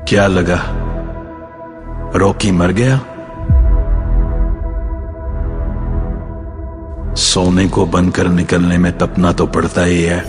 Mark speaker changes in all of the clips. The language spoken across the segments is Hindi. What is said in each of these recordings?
Speaker 1: क्या लगा रॉकी मर गया? सोने को बनकर निकलने में तपना तो पड़ता ही है।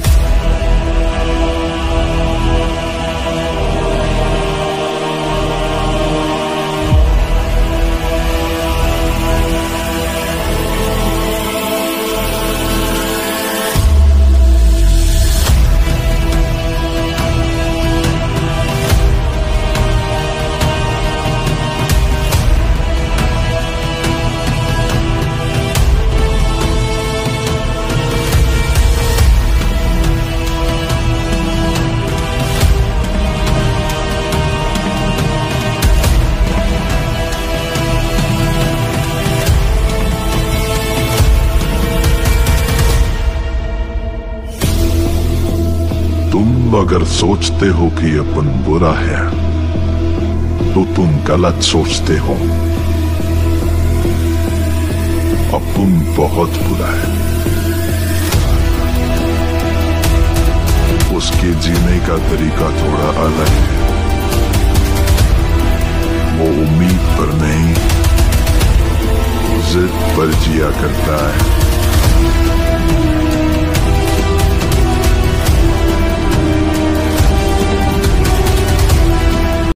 Speaker 2: तुम अगर सोचते हो कि अपन बुरा है तो तुम गलत सोचते हो। अपन बहुत बुरा है। उसके जीने का तरीका थोड़ा अलग है। वो उम्मीद पर नहीं, जिद पर जिया करता है।